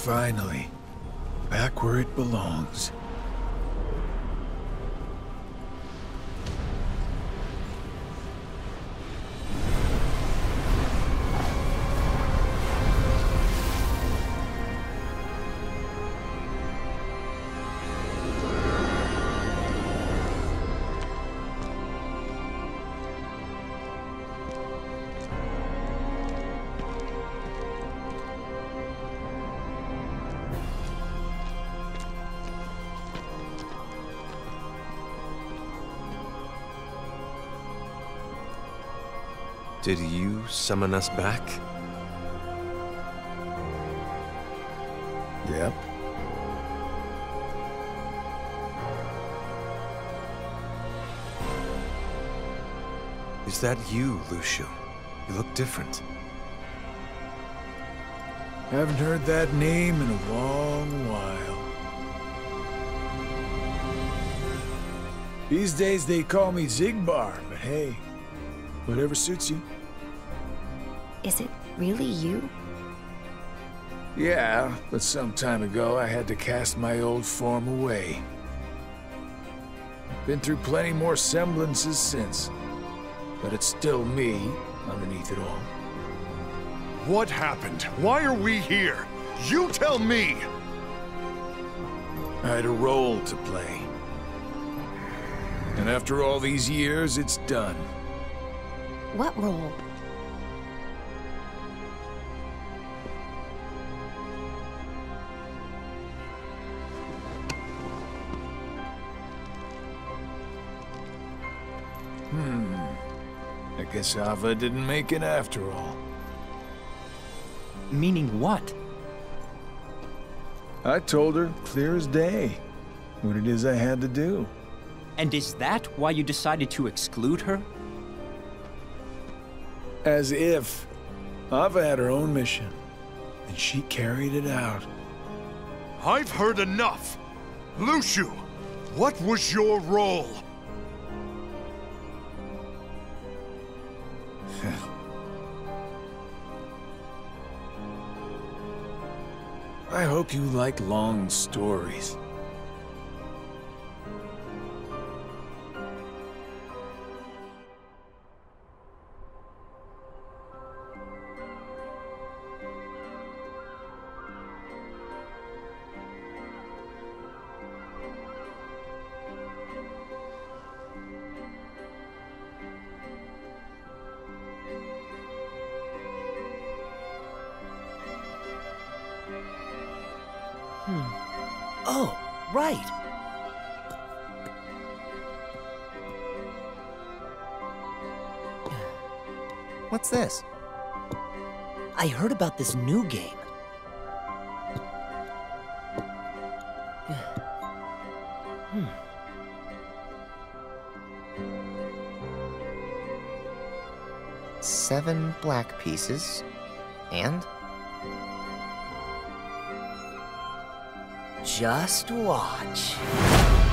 Finally, back where it belongs. Did you summon us back? Yep. Is that you, Lucio? You look different. Haven't heard that name in a long while. These days they call me Xigbar, but hey, whatever suits you. Is it really you? Yeah, but some time ago I had to cast my old form away. Been through plenty more semblances since, but it's still me underneath it all. What happened? Why are we here? You tell me! I had a role to play. And after all these years, it's done. What role? I guess Ava didn't make it after all. Meaning what? I told her, clear as day, what it is I had to do. And is that why you decided to exclude her? As if. Ava had her own mission, and she carried it out. I've heard enough! Lucio, what was your role? I hope you like long stories. Oh, right. What's this? I heard about this new game. Seven black pieces. And? Just watch.